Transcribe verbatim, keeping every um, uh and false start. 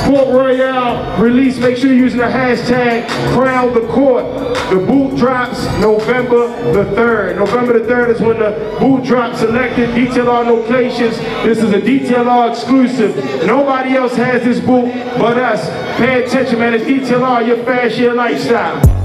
Port Royale release. Make sure you're using the hashtag Crown the Court. The boot drops November the third. November the third is when the boot drops. Selected D T L R locations. This is a D T L R exclusive. Nobody else has this boot but us. Pay attention, man. It's D T L R, your fashion, your lifestyle.